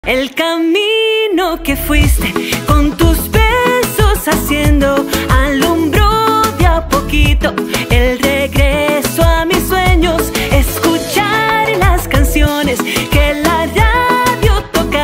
El camino que fuiste con tus besos haciendo alumbró de a poquito